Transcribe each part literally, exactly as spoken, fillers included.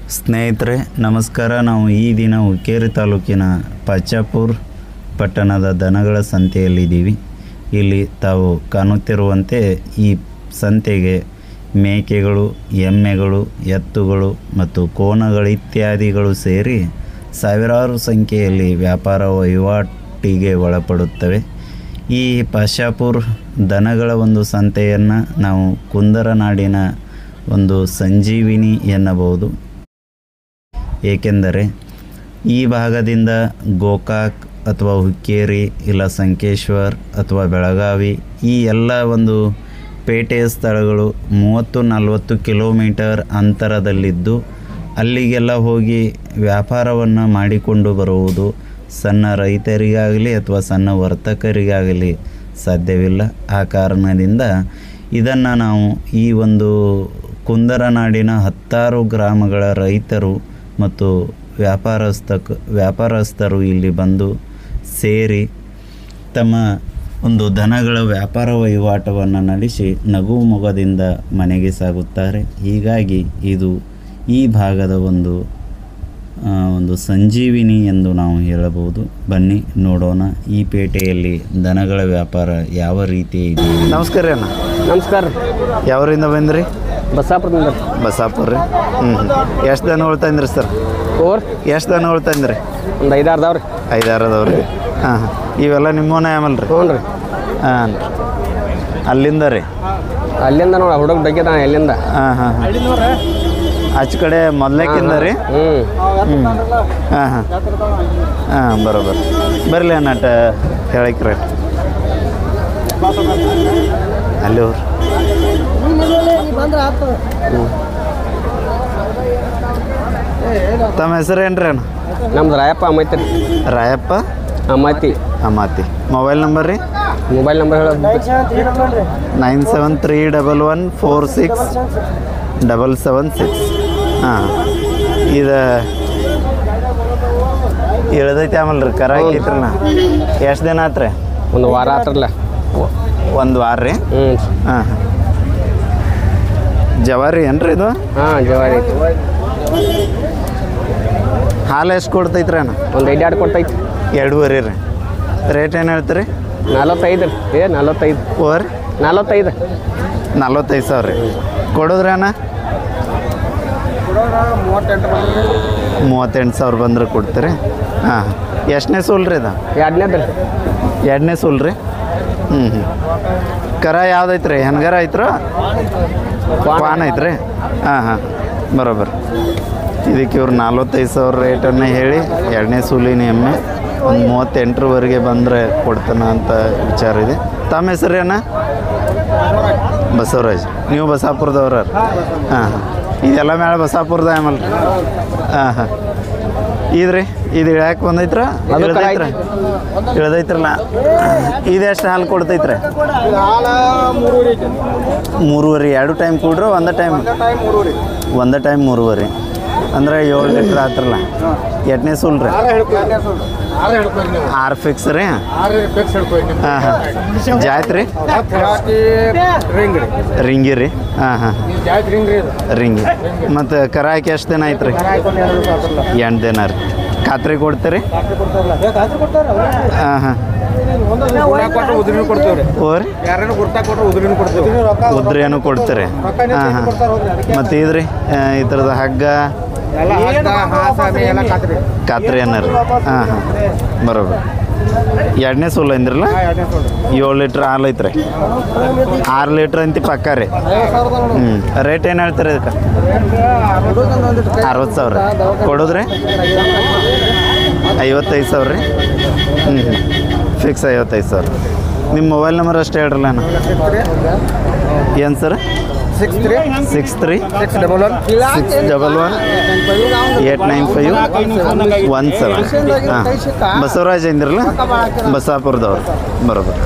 ಸ್ನೇಹಿತರೆ ನಮಸ್ಕಾರ. ನಾವು ಈ ದಿನ ಹುಕ್ಕೇರಿ ತಾಲೂಕಿನ ಪಾಚಾಪುರ ಪಟ್ಟಣದ ದನಗಳ ಸಂತೆಯಲ್ಲಿದ್ದೀವಿ. ಇಲ್ಲಿ ತಾವು ಕಾಣುತ್ತಿರುವಂತೆ ಈ ಸಂತೆಗೆ ಮೇಕೆಗಳು, ಎಮ್ಮೆಗಳು, ಎತ್ತುಗಳು ಮತ್ತು ಕೋಣಗಳು ಇತ್ಯಾದಿಗಳು ಸೇರಿ ಸಾವಿರಾರು ಸಂಖ್ಯೆಯಲ್ಲಿ ವ್ಯಾಪಾರ ವಹಿವಾಟಿಗೆ ಒಳಪಡುತ್ತವೆ. ಈ ಪಾಚಾಪುರ ದನಗಳ ಒಂದು ಸಂತೆಯನ್ನು ನಾವು ಕುಂದರನಾಡಿನ ಒಂದು ಸಂಜೀವಿನಿ ಎನ್ನಬಹುದು. ಏಕೆಂದರೆ ಈ ಭಾಗದಿಂದ ಗೋಕಾಕ್ ಅಥವಾ ಹುಕ್ಕೇರಿ ಇಲ್ಲ ಸಂಕೇಶ್ವರ್ ಅಥವಾ ಬೆಳಗಾವಿ ಈ ಎಲ್ಲ ಒಂದು ಪೇಟೆಯ ಸ್ಥಳಗಳು ಮೂವತ್ತು ನಲವತ್ತು ಕಿಲೋಮೀಟರ್ ಅಂತರದಲ್ಲಿದ್ದು ಅಲ್ಲಿಗೆಲ್ಲ ಹೋಗಿ ವ್ಯಾಪಾರವನ್ನು ಮಾಡಿಕೊಂಡು ಬರುವುದು ಸಣ್ಣ ರೈತರಿಗಾಗಲಿ ಅಥವಾ ಸಣ್ಣ ವರ್ತಕರಿಗಾಗಲಿ ಸಾಧ್ಯವಿಲ್ಲ. ಆ ಕಾರಣದಿಂದ ಇದನ್ನು ನಾವು ಈ ಒಂದು ಕುಂದರನಾಡಿನ ಹತ್ತಾರು ಗ್ರಾಮಗಳ ರೈತರು ಮತ್ತು ವ್ಯಾಪಾರಸ್ಥ ವ್ಯಾಪಾರಸ್ಥರು ಇಲ್ಲಿ ಬಂದು ಸೇರಿ ತಮ್ಮ ಒಂದು ದನಗಳ ವ್ಯಾಪಾರ ವಹಿವಾಟವನ್ನು ನಡೆಸಿ ನಗು ಮೊಗದಿಂದ ಮನೆಗೆ ಸಾಗುತ್ತಾರೆ. ಹೀಗಾಗಿ ಇದು ಈ ಭಾಗದ ಒಂದು ಒಂದು ಸಂಜೀವಿನಿ ಎಂದು ನಾವು ಹೇಳಬಹುದು. ಬನ್ನಿ ನೋಡೋಣ ಈ ಪೇಟೆಯಲ್ಲಿ ದನಗಳ ವ್ಯಾಪಾರ ಯಾವ ರೀತಿ ಇದೆ. ನಮಸ್ಕಾರ ರೀ ಅಣ್ಣ. ನಮಸ್ಕಾರ. ಯಾವರಿಂದ ಬಂದ್ರಿ? ಬಸಾಪುರದಿಂದ. ಬಸಾಪುರ ರೀ. ಹ್ಞೂ ಹ್ಞೂ ಎಷ್ಟು ದನ ಉಳ್ತಾಯಿದ್ರಿ ಸರ್? ಓರ್ ಎಷ್ಟು ದನ ಉಳ್ತಾಯಿದ್ರಿ? ಒಂದು ಐದಾರು ಅದಾವ್ರಿ. ಐದಾರು ಅದಾವ್ರಿ. ಹಾಂ ಹಾಂ ಇವೆಲ್ಲ ನಿಮ್ಮವನೇ ಆಮೇಲೆ ರೀ? ಹ್ಞೂ ರೀ. ಹಾಂ ರೀ. ಅಲ್ಲಿಂದ ರೀ? ಅಲ್ಲಿಂದ ನೋಡಿ ಹುಡುಗ ಡಗ್ಗೆದ ಎಲ್ಲಿಂದ. ಹಾಂ ಹಾಂ ಆಚ ಕಡೆ ಮೊದಲೇಕಿಂದ ರೀ? ಹ್ಞೂ ಹ್ಞೂ ಹಾಂ ಹಾಂ ಹಾಂ ಬರೋಬರ್. ಬರಲಿ ಅನ್ನಾಟ ಹೇಳಕ್ಕೆ ರೇಟ್ ಅಲ್ಲಿ ಅವ್ರು ತಮ್ಮ ಹೆಸರು ಏನು ರೀ ಅಣ್ಣ? ನಮ್ದು ರಾಯಪ್ಪ ಅಮ್ಮೈತಿ ರೀ. ರಾಯಪ್ಪ ಅಮ್ಮೈತಿ ಅಮಾತಿ. ಮೊಬೈಲ್ ನಂಬರ್ ರೀ? ಮೊಬೈಲ್ ನಂಬರ್ ಹೇಳೋದು nine seven three double one four six double seven six. ಹಾಂ ಇದು ಇಳ್ದೈತಿ ಆಮೇಲೆ ರೀ ಕರ ಹಾಕೈತ್ರಣ್ಣ. ಎಷ್ಟು ದಿನ ಆತು ರೀ? ಒಂದು ವಾರ ಆತ್ರಲ್ಲ. ಒಂದು ವಾರ ರೀ? ಹ್ಞೂ ಹಾಂ ಹಾಂ ಜವಾರಿ ಏನು ರೀ ಇದು? ಹಾಂ ಜವಾರಿ ಐತಿ. ಹಾಲು ಎಷ್ಟು ಕೊಡ್ತೈತ್ರಿ ಅಣ್ಣ? ಒಂದು ಐದು ಎರಡು ಕೊಡ್ತೈತಿ. ಎರಡೂವರೆ ರೀ. ರೇಟ್ ಏನು ಹೇಳ್ತೀರಿ? ನಲ್ವತ್ತೈದು ರೀ. ಏ ನಲ್ವತ್ತೈದು. ಓರ್ ನಲ್ವತ್ತೈದು ನಲ್ವತ್ತೈದು ಸಾವಿರ ರೀ. ಕೊಡೋದ್ರಿ ಅಣ್ಣ? ಮೂವತ್ತೆಂಟು ಸಾವಿರ ಬಂದ್ರೆ ಕೊಡ್ತೀರಿ. ಹಾಂ ಎಷ್ಟನೇ ಸೂಲ್ ರೀ ಇದು? ಎರಡನೇದು ರೀ. ಎರಡನೇ ಸೂಲ್ ರೀ. ಹ್ಞೂ ಹ್ಞೂ ಕರ ಯಾವ್ದೈತೆ ರೀ? ಹೆಣ್ಗರ ಐತ್ರ ಕ್ವಾನ್ ಐತ್ರಿ? ಹಾಂ ಹಾಂ ಬರೋಬರ್. ಇದಕ್ಕೆ ಇವ್ರು ನಲ್ವತ್ತೈದು ಸಾವಿರ ರೇಟನ್ನು ಹೇಳಿ ಎರಡನೇ ಸೂಲಿನ ಎಮ್ಮೆ ಒಂದು ಮೂವತ್ತೆಂಟರವರೆಗೆ ಬಂದರೆ ಕೊಡ್ತಾನ ಅಂತ ವಿಚಾರ ಇದೆ. ತಮ್ಮ ಹೆಸರು ಅಣ್ಣ? ಬಸವರಾಜ್. ನೀವು ಬಸಾಪುರದವ್ರ? ಹಾಂ ಹಾಂ ಇದೆಲ್ಲ ಮೇಳ ಬಸಾಪುರದ ಆಮೇಲೆ ರೀ? ಹಾಂ ಹಾಂ ಇದ್ರಿ ಇದು ಇಳ್ಯಾಕೆ ಬಂದೈತ್ರ? ಇಳ್ದೈತ್ರ ಇಳ್ದೈತ್ರಲ್ಲ. ಇದು ಎಷ್ಟು ಹಾಲು ಕೊಡ್ತೈತ್ರಿ? ಮೂರುವರೆ. ಎರಡು ಟೈಮ್ ಕೊಡ್ರಿ? ಒಂದೇ ಟೈಮ್? ಒಂದೇ ಟೈಮ್ ಮೂರುವರೆ ಅಂದ್ರೆ ಏಳು ಲೀಟ್ರ್ ಆತ್ರಲ್ಲ. ಎಟ್ನೇ ಸೂಲ್ ರೀ? ಆರು ಫಿಕ್ಸ್ ರೀ? ಹಾಂ ಹಾಂ ಜಾಯ್ತು ರೀ? ರಿಂಗಿ ರೀ? ಹಾಂ ಹಾಂ ರಿಂಗಿ. ಮತ್ತು ಕರ ಹಾಕಿ ಎಷ್ಟು ದಿನ ಐತ್ರಿ? ಎಂಟು ದಿನ ರೀ. ಖಾತ್ರಿ ಕೊಡ್ತೀರಿ? ಹಾಂ ಹಾಂ ಓರಿ ಉದ್ರೇನು ಕೊಡ್ತೀರಿ? ಹಾಂ ಹಾಂ ಮತ್ತು ಇದ್ರಿ ಈ ಥರದ ಹಗ್ಗ ಖಾತ್ರಿ ಏನ ರೀ? ಹಾಂ ಹಾಂ ಬರೋಬರ್. ಎರಡನೇ ಸೂಲ್ ಅಂದ್ರಲ್ಲ? ಏಳು ಲೀಟ್ರ್ ಹಾಲು ಐತ್ರಿ. ಆರು ಲೀಟ್ರ್ ಅಂತಿ ಪಕ್ಕ ರೀ. ಹ್ಞೂ ರೇಟ್ ಏನು ಹೇಳ್ತೀರಿ ಇದಕ್ಕೆ? ಅರವತ್ತು ಸಾವಿರ ಕೊಡೋದ್ರಿ? ಐವತ್ತೈದು ಸಾವಿರ ರೀ. ಹ್ಞೂ ಹ್ಞೂ ಫಿಕ್ಸ್ ಐವತ್ತೈದು ಸಾವಿರ. ನಿಮ್ಮ ಮೊಬೈಲ್ ನಂಬರ್ ಅಷ್ಟೇ ಹೇಳ್ರಲ್ಲ ಅಣ್ಣ. ಏನು sir? Six three six three six double one six double one eight nine five one seven. ಹಾಂ ಬಸವರಾಜ್ ಅಂದಿರಲ್ಲ? ಬಸಾಪುರದವ್ರು ಬರೋಬರ್.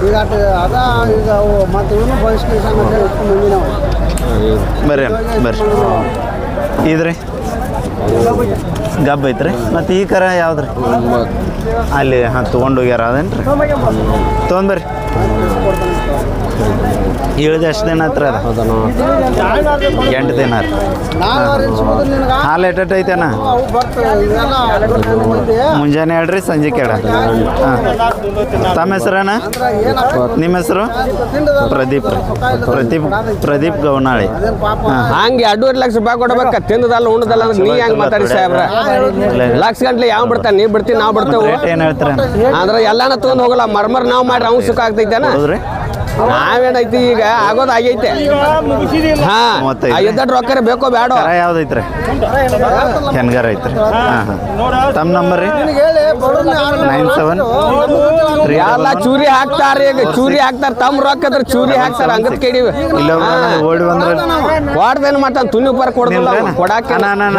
ಬರ್ರಿ ಬರ್ರಿ. ಇದ್ರಿ ಗಬ್ಬ ಐತ್ರಿ. ಮತ್ತು ಈ ಕರ ಯಾವ್ದು ರೀ? ಅಲ್ಲಿ ಹಾಂ ತೊಗೊಂಡು ಹೋಗ್ಯಾರ ಅದೇನು ರೀ? ತೊಗೊಂಡ್ಬರ್ರಿ. ಇಳ್ದು ಎಷ್ಟು ದಿನ ಹತ್ರ ಅದ ಹೌದನು ಎಂಟು ದಿನ ರೀ ಹಾಲು ಎಟ್ಟೆಟ್ ಐತೆನ ಮುಂಜಾನೆ ಹೇಳ್ರಿ ಸಂಜೆ ಕೇಳ ಹಾಂ ತಮ್ಮ ಹೆಸರೇನ ನಿಮ್ಮ ಹೆಸರು ಪ್ರದೀಪ್ ಪ್ರದೀಪ್ ಪ್ರದೀಪ್ ಗೌನಾಳಿ ಹಾಂ ಹಂಗೆ ಎರಡೂವರೆ ಲಕ್ಷ ರೂಪಾಯಿ ಕೊಡ್ಬೇಕ ತಿಂದದಲ್ಲ ಉಣ್ಣದಲ್ಲ ಅಂದ್ರೆ ನೀ ಹೆಂಗೆ ಮಾತಾಡಿ ಸಾಹೇಬ್ರ ಲಕ್ಷ ಗಂಟ್ಲೆ ಯಾವ ಬಿಡ್ತಾನೆ ನೀ ಬಿಡ್ತೀನಿ ನಾವು ಬಿಡ್ತೇವೆ ರೇಟ್ ಏನು ಹೇಳ್ತೀರ ಅಂದ್ರೆ ಎಲ್ಲಾನ ತೊಗೊಂಡು ಹೋಗಲ್ಲ ಮರ್ಮರ್ ನಾವು ಮಾಡ್ರಿ ಅವ್ನು ಸುಖ ಆಗ್ತೈತೇನ ಹೌದ್ರಿ ನಾವೇನೈತಿ ಈಗ ಆಗೋದು ಆಗೈತೆ ಹಾ ಎದ್ದಟ್ಟು ರೊಕ್ಕ ಬೇಕೋ ಬೇಡ ಕರ ಯಾವ್ದೈತ್ರಿ ಹೆಣ್ಗಾರ ಐತ್ರಿ ಹಾಂ ಹಾಂ ತಮ್ಮ ನಂಬರ್ ರೀ ನೈನ್ ಸೆವೆನ್ ತ್ರೀ ಎಲ್ಲ ಚೂರಿ ಹಾಕ್ತಾರ ಈಗ ಚೂರಿ ಹಾಕ್ತಾರ ತಮ್ಮ ರೊಕ್ಕ ಅದ್ರ ಚೂರಿ ಹಾಕ್ತಾರ ಹಂಗತ್ ಕೇಳಿ ಇಲ್ಲ ಓಡಿ ಬಂದ್ರೆ ಕೊಡ್ದೇನು ಮಾಡ್ತಾನ ತುನಿ ಪರ ಕೊಡ್ದಿಲ್ಲ ಕೊಡಾಕ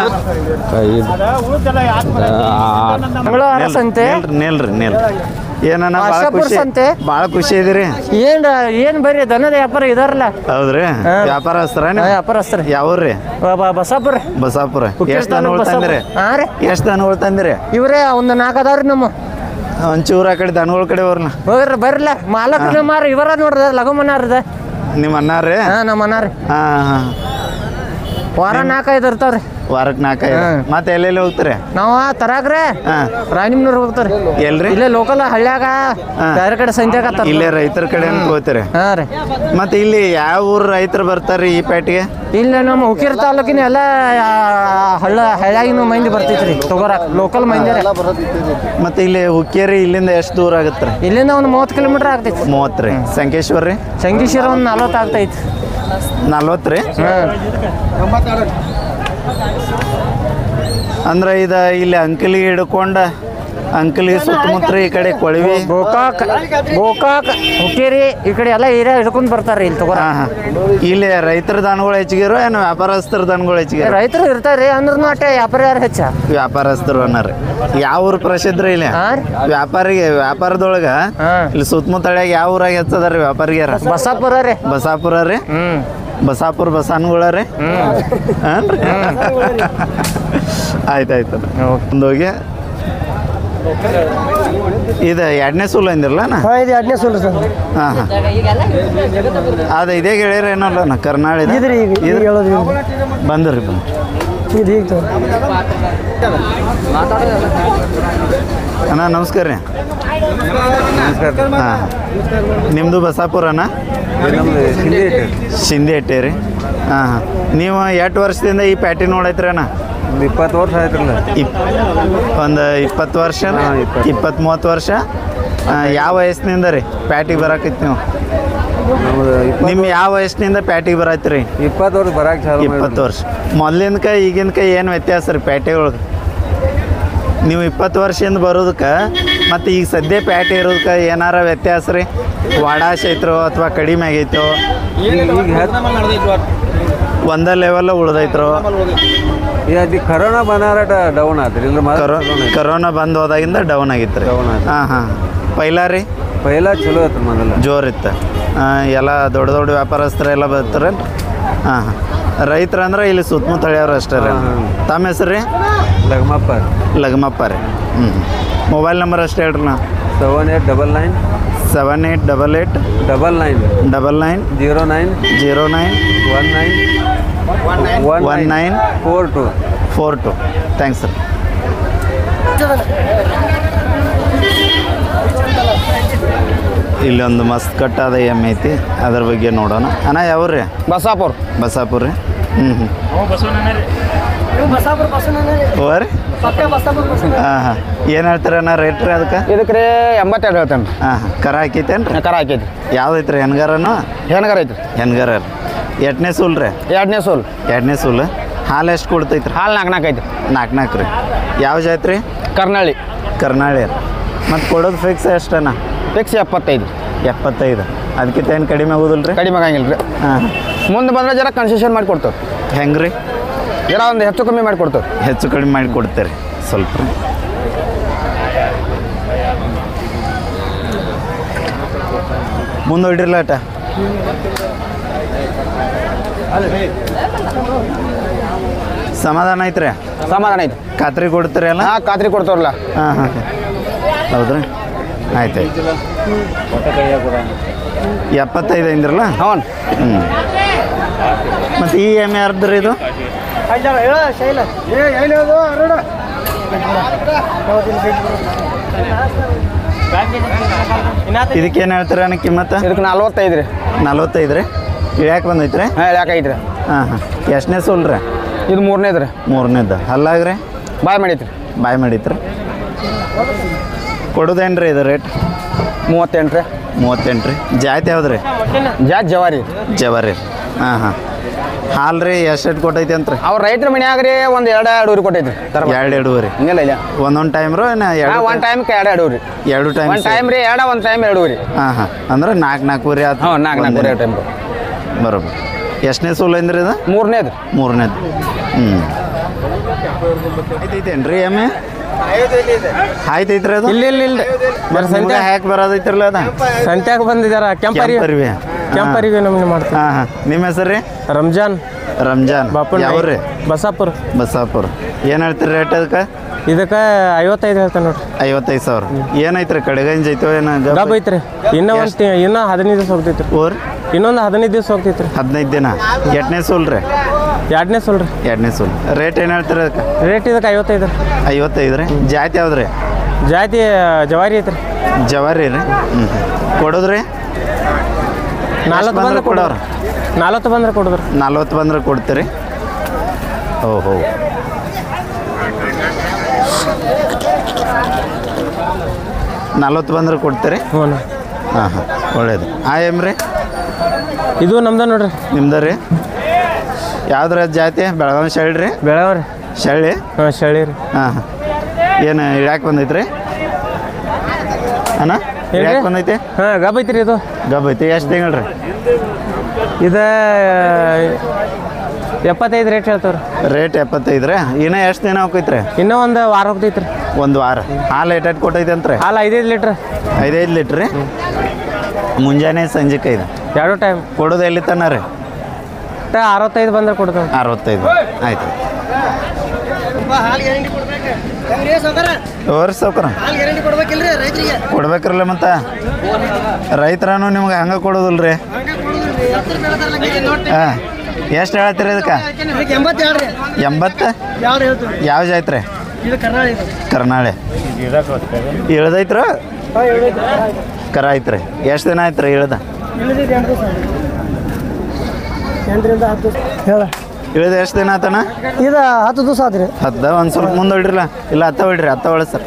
ಮಂಗಳವಾರ ಸಂತೆ ನಿಲ್ರಿ ನಿಲ್ರಿ ಏನನ್ನ ಭಾಳ ಆಶಾಪುರ ಖುಷಿ ಸಂತೆ. ಭಾಳ ಖುಷಿ ಇದೀರಿ ಏನ್ ಏನ್ ಬರ್ರಿ ದನದ ವ್ಯಾಪಾರ ಇದಾರಲ್ಲ ಹೌದ್ರಿ ವ್ಯಾಪಾರಸ್ತರ ವ್ಯಾಪಾರಸ್ತ್ರಿ ಯಾವ್ರಿ ಬಸಾಪುರ ಬಸಾಪುರ ಎಷ್ಟು ದನಗಳು ತಂದಿರಿ ಹಾ ರೀ ಎಷ್ಟು ದನಗಳು ತಂದಿರಿ ಇವ್ರೇ ಒಂದು ನಾಲ್ಕು ಅದಾವ್ರಿ ನಮ್ಮ ಒಂಚೂರು ಆ ಕಡೆ ದನಗಳ ಕಡೆ ಅವ್ರನ್ನ ಹೋಗ್ರಿ ಬರ್ರಲ್ಲ ಮಾಲಕ್ರ ಮಾರ ಇವರ ನೋಡ್ರಿ ಲಘುಮನಾರ್ದ ನಿಮ್ಮ ಅಣ್ಣಾರ್ರಿ ಹಾ ನಮ್ಮ ಅನ್ನಾರಿ ಹಾಂ ಹಾಂ ವಾರ ನಾಲ್ಕೈದು ಇರ್ತಾವ್ರಿ ವಾರಕ್ಕೆ ನಾಲ್ಕೈದು ಮತ್ತೆ ಎಲ್ಲೆಲ್ಲಿ ಹೋಗ್ತೀರಿ ನಾವ ತರಾಗ್ರೆ ಹಾಂ ರಾಣಿಮ್ನೂರ್ ಹೋಗ್ತಾರ ಎಲ್ರಿ ಇಲ್ಲೇ ಲೋಕಲ್ ಹಳ್ಳ್ಯಾಗ ಬೇರೆ ಕಡೆ ಸಂತ್ಯಾಗ ತರ ಇಲ್ಲೇ ರೈತರ ಕಡೆ ಅಂತ ಹೋಗ್ತೀರಿ ಹಾ ರೀ ಮತ್ತೆ ಇಲ್ಲಿ ಯಾವ ಊರು ರೈತರು ಬರ್ತಾರ್ರಿ ಈ ಪೇಟೆಗೆ ಇಲ್ಲ ನಮ್ಮ ಹುಕ್ಕೇರಿ ತಾಲೂಕಿನ ಎಲ್ಲ ಆ, ಹಳ್ಳ ಹಳ್ಳ್ಯಾಗಿನ ಮಂದಿ ಬರ್ತೈತ್ರಿ ತಗೋರಾಕ ಲೋಕಲ್ ಮಂದಿ ರೀ ಮತ್ತೆ ಇಲ್ಲಿ ಹುಕ್ಕೇರಿ ಇಲ್ಲಿಂದ ಎಷ್ಟು ದೂರ ಆಗತ್ತೆ ರೀ ಇಲ್ಲಿಂದ ಒಂದು ಮೂವತ್ತು ಕಿಲೋಮೀಟರ್ ಆಗ್ತೈತಿ ಮೂವತ್ತು ರೀ ಸಂಕೇಶ್ವರ ರೀ ಸಂಗೀಶ್ವರ ಒಂದು ನಲ್ವತ್ತು ಆಗ್ತೈತಿ ನಲ್ವತ್ತು ರೀ ಹಾಂ ಅಂದ್ರೆ ಇದು ಇಲ್ಲಿ ಅಂಕಲಿಗೆ ಹಿಡ್ಕೊಂಡ ಅಂಕಲಿಗೆ ಸುತ್ತಮುತ್ತ ಈ ಕಡೆ ಕೊಳವಿ ಗೋಕಾಕ್ ಗೋಕಾಕ್ ಹುಕ್ಕೇರಿ ಈ ಕಡೆ ಎಲ್ಲ ಏರಿಯಾ ಹಿಡ್ಕೊಂಡ್ ಬರ್ತಾರ್ರಿ ಇಲ್ಲಿ ತಗೋರ ಹಾಂ ಹಾಂ ಇಲ್ಲಿ ರೈತರ ದನಗಳು ಹೆಚ್ಚಿಗಿರೋ ಏನು ವ್ಯಾಪಾರಸ್ಥರ ದನಗಳು ಹೆಚ್ಚಿಗೆ ರೈತರು ಇರ್ತಾರ್ರಿ ಅಂದ್ರೂ ಅಷ್ಟೇ ವ್ಯಾಪಾರ ಯಾರು ಹೆಚ್ಚ ವ್ಯಾಪಾರಸ್ಥರು ಅನ್ನೋರಿ ಯಾವ ಊರು ಪ್ರಸಿದ್ಧ ರೀ ಇಲ್ಲಿ ಹಾ ರೀ ವ್ಯಾಪಾರಿಗೆ ವ್ಯಾಪಾರದೊಳಗ ಹಾ ಇಲ್ಲಿ ಸುತ್ತಮುತ್ತಳ್ಯಾಗ ಯಾವ ಊರಾಗ ಹೆಚ್ಚದಾರ ರೀ ವ್ಯಾಪಾರಿಗ್ಯಾರ ಬಸಾಪುರ ರೀ ಬಸಾಪುರ ರೀ ಹ್ಮ್ ಬಸಾಪುರ ಬಸಾನ್ಗಳ ರೀ ಹಾಂ ರೀ ಆಯ್ತು ಆಯ್ತು ಒಂದು ಹೋಗಿ ಇದು ಎರಡನೇ ಸೂಲ್ ಅಂದಿರಲ್ಲ ನಾ ಹಾಂ ಇದು ಎರಡನೇ ಸೂಲ್ ಸರ್ ಹಾಂ ಹಾಂ ಅದು ಇದೇ ಗೆಳೆಯರ ಏನಲ್ಲ ನಾ ಕರ್ನಾಳಿ ಇದ್ರಿ ಈಗ ಈಗ ಹೇಳೋದು ಬಂದ್ರಿ ಬಂದು ಇದು ಈಗ ಅಣ್ಣ ನಮಸ್ಕಾರ ರೀ ಹಾಂ ನಿಮ್ಮದು ಬಸಾಪುರನ ಶಿಂದೆ ಇಟ್ಟೆ ರೀ ಹಾಂ ಹಾಂ ನೀವು ಎಷ್ಟು ವರ್ಷದಿಂದ ಈ ಪ್ಯಾಟಿ ನೋಡೈತ್ರಿ ಅಣ್ಣ ಇಪ್ಪತ್ತು ವರ್ಷ ಆಯ್ತ್ರಲ್ಲ ಇಪ್ ಒಂದು ಇಪ್ಪತ್ತು ವರ್ಷ ಇಪ್ಪತ್ತು ಮೂವತ್ತು ವರ್ಷ ಆ, ಯಾವ ವಯಸ್ಸಿನಿಂದ ರೀ ಪ್ಯಾಟಿಗೆ ಬರಾಕೈತಿ ನೀವು ನಮ್ದು ನಿಮ್ಮ ಯಾವ ವಯಸ್ಸಿನಿಂದ ಪ್ಯಾಟಿಗೆ ಬರತ್ತೀರಿ ಇಪ್ಪತ್ತು ವರ್ಷ ಬರಾಕ್ ಚಾಲು ಇಪ್ಪತ್ತು ವರ್ಷ ಮೊದಲಿಂದಕ ಈಗಿನಕ ಏನು ವ್ಯತ್ಯಾಸ ರೀ ಪ್ಯಾಟೆ ಒಳಗೆ ನೀವು ಇಪ್ಪತ್ತು ವರ್ಷದಿಂದ ಬರೋದಕ್ಕೆ ಮತ್ತು ಈಗ ಸದ್ಯ ಪ್ಯಾಟೆ ಇರೋದಕ್ಕೆ ಏನಾರ ವ್ಯತ್ಯಾಸ ರೀ ವಾಡಾಶ್ ಐತ್ರೋ ಅಥವಾ ಕಡಿಮೆ ಆಗೈತೋ ಈಗ ಈಗ ಹೆಚ್ಚು ಒಂದ ಲೆವೆಲ್ ಉಳ್ದೈತ್ರೋ ಈಗ ಅದು ಕರೋನಾ ಬಂದಾರಟ ಡೌನ್ ಆತ್ರಿ ಇಲ್ಲ ಕರೋ ಕರೋನಾ ಬಂದು ಹೋದಾಗಿಂದ ಡೌನ್ ಆಗಿತ್ತು ರೀ Down ಆಯ್ತು. ಹಾಂ ಹಾಂ ಪೈಲಾ ರೀ ಪೈಲ ಚಲೋ ಐತ್ರಿ ಮೊದಲ ಜೋರ್ ಇತ್ತು ಎಲ್ಲ ದೊಡ್ಡ ದೊಡ್ಡ ವ್ಯಾಪಾರಸ್ಥರು ಎಲ್ಲ ಬರ್ತಾರೆ ಹಾಂ ಹಾಂ ರೈತರು ಅಂದ್ರೆ ಇಲ್ಲಿ ಸುತ್ತಮುತ್ತ ಹಳ್ಳಿಯವ್ರು ಅಷ್ಟೇ ರೀ ತಮ್ಮ ಹೆಸರು ರೀ ಲಗಮಪ್ಪ ಲಗಮಪ್ಪ ರೀ ಹ್ಞೂ ಮೊಬೈಲ್ ನಂಬರ್ ಅಷ್ಟೇ ಹೇಳ್ರಿ ನಾ seven eight double nine seven eight double eight double nine double nine zero nine zero nine one nine one nine four two four two thanks sir ಇಲ್ಲೊಂದು ಮಸ್ತ್ ಕಟ್ಟಾದ ಎಮ್ಮೆ ಐತಿ ಅದ್ರ ಬಗ್ಗೆ ನೋಡೋಣ ಅಣ್ಣ ಯಾವ್ರಿ ಬಸಾಪುರ ಬಸಾಪುರ ರೀ ಹ್ಞೂ ಹ್ಞೂ ಓ ರೀ ಹಾಂ ಹಾಂ ಏನು ಹೇಳ್ತಾರೆ ಅಣ್ಣ ರೇಟ್ ರೀ ಅದಕ್ಕೆ ಇದಕ್ಕೆ ರೀ ಎಂಬತ್ತೆರಡು ಹೇಳ್ತೇನೆ ರೀ ಹಾಂ ಹಾಂ ಕರ ಹಾಕೈತೇನು ರೀ ಕರ ಹಾಕೈತಿ ಯಾವ್ದೈತೆ ರೀ ಹೆಣ್ಗಾರನು ಹೆಣ್ಗಾರ ಐತಿ ಹೆಣ್ಗಾರ ರೀ ಎಟ್ನೇ ಸೂಲ್ ರೀ ಎರಡನೇ ಸೋಲ್ ಎರಡನೇ ಸೂಲ್ ಹಾಲು ಎಷ್ಟು ಕೊಡ್ತೈತೆ ರೀ ಹಾಲು ನಾಲ್ಕು ನಾಲ್ಕು ಐತಿ ನಾಲ್ಕು ನಾಲ್ಕು ರೀ ಯಾವ ಜಾತಿ ರೀ ಕರ್ನಾಳಿ ಕರ್ನಾಳಿ ರೀ ಮತ್ತು ಕೊಡೋದು ಫಿಕ್ಸ್ ಎಷ್ಟಣ್ಣ ಫಿಕ್ಸ್ ಎಪ್ಪತ್ತೈದು ಎಪ್ಪತ್ತೈದು ಅದಕ್ಕಿಂತ ಏನು ಕಡಿಮೆ ಆಗೋದಿಲ್ಲ ರೀ ಕಡಿಮೆ ಆಗಂಗಿಲ್ಲ ರೀ ಹಾಂ ಮುಂದೆ ಬಂದ್ರೆ ಜರ ಕನ್ಸೆಷನ್ ಮಾಡಿ ಕೊಡ್ತೇವೆ ಹೆಂಗೆ ರೀ ಜರ ಒಂದು ಹೆಚ್ಚು ಕಮ್ಮಿ ಮಾಡಿ ಕೊಡ್ತೇವೆ ಹೆಚ್ಚು ಕಡಿಮೆ ಮಾಡಿ ಕೊಡ್ತೀರಿ ಸ್ವಲ್ಪ ರೀ ಮುಂದೆ ಹೊಡಿರಲ್ಲ ಆಟ ಸಮಾಧಾನ ಐತ್ರಿ ಸಮಾಧಾನ ಐತಿ ಖಾತ್ರಿ ಕೊಡ್ತೀರಿ ಅಲ್ಲ ಹಾಂ ಖಾತ್ರಿ ಕೊಡ್ತೇವ್ರಲ್ಲ ಹಾಂ ಹಾಂ ಹೌದ್ರಿ ಆಯ್ತು ಆಯ್ತು ಎಪ್ಪತ್ತೈದು ಅಂದ್ರಲ್ಲ ಹ್ಞೂ ಹ್ಞೂ ಮತ್ತು ಈ ಎಮ್ಮೆ ಯಾರ್ದ್ರಿ ಇದು ಇದಕ್ಕೇನು ಹೇಳ್ತೀರ ಅಣ್ಣ ಕಿಮ್ಮತ್ತ ಇದಕ್ಕೆ ನಲ್ವತ್ತೈದು ರೀ ನಲ್ವತ್ತೈದು ರೀ ಇಳ್ಯಾಕೆ ಬಂದೈತ್ರಿ ಹಾಂ ಯಾಕೈತೆ ರೀ ಹಾಂ ಹಾಂ ಎಷ್ಟನೇ ಸೋಲ್ರಿ ಇದು ಮೂರನೇದು ರೀ ಮೂರನೇದು ಹಲ್ಲಾಗ್ರಿ ಬಾಯ್ ಮಾಡೈತೆ ರೀ ಬಾಯ್ ಮಾಡಿತ್ರಿ ಕೊಡೋದೇನು ರೀ ಇದು ರೇಟ್ ಮೂವತ್ತೆಂಟು ರೀ ಮೂವತ್ತೆಂಟು ರೀ ಜಾತಿ ಯಾವ್ದು ರೀ ಜಾತ್ ಜವಾರಿ ಜವಾರಿ ಹಾಂ ಹಾಂ ಹಾಲು ರೀ ಎಷ್ಟು ಎಷ್ಟು ಕೊಟ್ಟೈತಿ ಅಂತ ರೀ ಅವ್ರ ರೈತರ ಮನ್ಯಾಗ ರೀ ಒಂದು ಎರಡು ಎರಡೂರಿ ಕೊಟ್ಟೈತೆ ರೀ ಎರಡು ಎರಡೂವರೆ ಹಿಂಗೆಲ್ಲ ಇಲ್ಲ ಒಂದೊಂದು ಟೈಮ್ ರೀ ನಾ ಎರಡು ಒಂದು ಟೈಮ್ಗೆ ಎರಡು ಎರಡೂರಿ ಎರಡು ಟೈಮ್ ಒಂದು ಟೈಮ್ ರೀ ಎರಡು ಒಂದು ಟೈಮ್ ಎರಡೂರಿ ಹಾಂ ಹಾಂ ಅಂದ್ರೆ ನಾಲ್ಕು ನಾಲ್ಕೂವರೆ ಆತು ಹ್ಞೂ ನಾಲ್ಕು ನಾಲ್ಕು ಎರಡು ಟೈಮ್ ಬರೋಬ್ಬರ ಎಷ್ಟನೇ ಸೋಲ್ ಅಂದ್ರಿ ಇದು ಮೂರನೇದು ಮೂರನೇದು ಹ್ಞೂ ಐತೈತೇನು ರೀ ಎಮ್ಮೆ ಆಯ್ತೈತ್ರಿ ಅದು ಇಲ್ಲ ಇಲ್ಲ ಇಲ್ಲ ಬರ್ರಿ ಸಂತೆ ಹ್ಯಾಕ್ ಬರೋದೈತ್ರಲ್ಲ ಅದ ಸಂತ್ಯಾಗ ಬಂದಿದಾರ ಕೆಂಪರಿ ಕೆಂಪರಿವಿ ಕೆಂಪರಿಗೆ ನಮ್ಗೆ ಮಾಡ್ತೀವಿ ಹಾಂ ಹಾಂ ನಿಮ್ಮ ಹೆಸರು ರೀ ರಂಜಾನ್ ರಂಜಾನ್ ಬಾಪನ್ ಯಾವ ರೀ ಬಸಾಪುರ ಬಸಾಪುರ ಏನು ಹೇಳ್ತೀರಿ ರೇಟ್ ಅದಕ್ಕೆ ಇದಕ್ಕೆ ಐವತ್ತೈದು ಹೇಳ್ತಾನೆ ನೋಡ್ರಿ ಐವತ್ತೈದು ಸಾವಿರ ಏನೈತ್ರಿ ಕಡೆಗಂಜ್ ಐತೋ ಏನು ಗಬ್ ಐತ್ರಿ ಇನ್ನೂ ಒಂದು ಇನ್ನೂ ಹದಿನೈದು ದಿವಸ ಹೋಗ್ತೈತ್ರಿ ಓರ್ ಇನ್ನೊಂದು ಹದಿನೈದು ದಿವಸ ಹೋಗ್ತೈತ್ರಿ ಹದಿನೈದು ದಿನ ಎಷ್ಟನೇ ಸೋಲ್ ರೀ ಎರಡನೇ ಸೋಲ್ರಿ ಎರಡನೇ ಸೋಲ್ ರೇಟ್ ಏನು ಹೇಳ್ತೀರಿ ಅದಕ್ಕೆ ರೇಟ್ ಇದಕ್ಕೆ ಐವತ್ತೈದು ರೀ ಐವತ್ತೈದು ರೀ ಜಾತಿ ಯಾವ್ದು ರೀ ಜಾತಿ ಜವಾರಿ ಐತ್ರಿ ಜವಾರಿ ರೀ ಹ್ಞೂ ಕೊಡೋದ್ರಿ ನಾಲ್ಕು ಬಂದ್ರೆ ಕೊಡೋರು ನಲ್ವತ್ತು ಬಂದ್ರೆ ಕೊಡೋದ್ರಿ ನಲ್ವತ್ತು ಬಂದ್ರೆ ಕೊಡ್ತೀರಿ ಓಹೋ ನಲ್ವತ್ತು ಬಂದ್ರೆ ಕೊಡ್ತೀರಿ ಹ್ಞೂ ಹಾಂ ಹಾಂ ಒಳ್ಳೇದು ಆ ಎಮ್ ರೀ ಇದು ನಮ್ದು ನೋಡ್ರಿ ನಿಮ್ದು ರೀ ಯಾವ್ದ್ರ ಜಾತಿ ಬೆಳಗಾವಿ ಶಳ್ಳಿ ರೀ ಬೆಳಗಾವ್ ರೀ ಶಳ್ಳಿ ಹಾಂ ಶಳ್ಳಿ ರೀ ಹಾಂ ಹಾಂ ಏನು ಇಳ್ಯಾಕೆ ಬಂದೈತ್ರಿ ಅಣ್ಣ ಇಳ್ಯಾಕೆ ಬಂದೈತಿ ಹಾಂ ಗಬ್ ಐತ್ರಿ ಇದು ಗಬ್ ಐತಿ ಎಷ್ಟು ತಿಂಗಳು ರೀ ಇದು ಎಪ್ಪತ್ತೈದು ರೇಟ್ ಹೇಳ್ತಾವ್ರಿ ರೇಟ್ ಎಪ್ಪತ್ತೈದು ರೀ ಇನ್ನೂ ಎಷ್ಟು ದಿನ ಹೋಗೈತ್ರಿ ಇನ್ನೂ ಒಂದು ವಾರ ಹೋಗ್ತೈತ್ರಿ ಒಂದು ವಾರ ಹಾಲು ಏಟಾಟ್ ಕೊಟ್ಟೈತೆ ಅಂತ್ರಿ ಹಾಲು ಐದೈದು ಲೀಟ್ರ್ ಐದೈದು ಲೀಟ್ರ್ ರೀ ಮುಂಜಾನೆ ಸಂಜೆಗೆ ಐದು ಎರಡು ಟೈಮ್ ಕೊಡೋದು ಎಲ್ಲಿ ತನ ರೀ ಅರವತ್ತೈದು ಬಂದ್ರೆ ಕೊಡ್ತಾವೆ ಅರವತ್ತೈದು ಆಯ್ತು ತೋರಿ ಸೌಕರ ಕೊಡ್ಬೇಕ್ರಲ್ಲ ಮತ್ತು ರೈತರನು ನಿಮ್ಗೆ ಹಂಗೆ ಕೊಡೋದಿಲ್ಲ ರೀ ಹಾಂ ಎಷ್ಟು ಹೇಳ್ತೀರಿ ಅದಕ್ಕೆ ಎಂಬತ್ತು ಯಾವ ಜಾತ್ರೆ ಕರ್ನಾಳೆ ಇಳ್ದೈತ್ರ ಕರ ಐತ್ರಿ ಎಷ್ಟು ದಿನ ಆಯ್ತು ರೀ ಇಳ್ದ ಇಳಿದ ಎಷ್ಟು ದಿನ ಆತಣ್ಣ ಇದು ಹತ್ತು ದಿವಸ ಆತ್ರಿ ಹತ್ತ ಒಂದು ಸ್ವಲ್ಪ ಮುಂದೆ ಹೊಡ್ರಿಲ್ಲ ಇಲ್ಲ ಹತ್ತ ಹೊಡ್ರಿ ಹತ್ತ ಹೊಳ ಸರ್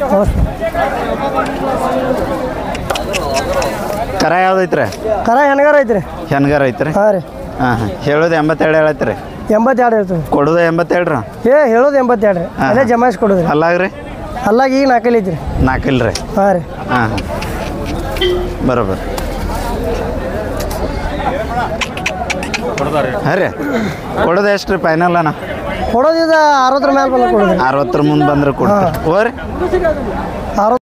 ಕರ ಯಾವ್ದೈತ್ರಿ ಕರ ಹೆಣ್ಗಾರ ಐತ್ರಿ ಹೆಣ್ಗಾರ ಐತ್ರಿ ಹಾಂ ರೀ ಹಾಂ ಹಾಂ ಹೇಳೋದು ಎಂಬತ್ತೆರಡು ಹೇಳತ್ರಿ ಎಂಬತ್ತೆರಡು ಇರ್ತದೆ ಕೊಡೋದು ಎಂಬತ್ತೆರಡು ರೀ ಏ ಹೇಳೋದು ಎಂಬತ್ತೆರಡು ರೀ ಅದೇ ಜಮಾಯಿಸಿ ಕೊಡೋದ್ರಿ ಅಲ್ಲಾಗ್ರಿ ಅಲ್ಲಾಗ ಈಗ ನಾಲ್ಕೈಲಿ ಐತ್ರಿ ನಾಲ್ಕಿಲ್ಲ ರೀ ಹಾಂ ರೀ ಹಾಂ ಹಾಂ ಬರೋಬ್ಬರ ಹಾಂ ರೀ ಕೊಡೋದು ಎಷ್ಟು ರೀ ಫೈನಲ್ ಅಣ್ಣ ಕೊಡೋದು ಇದು ಅರವತ್ತರ ಮೇಲೆ ಬಂದು ಕೊಡೋದ್ರಿ ಅರವತ್ತರ ಮುಂದೆ ಬಂದ್ರೆ ಕೊಡ್ತಾರೆ ಓರಿ ಅರವತ್ತು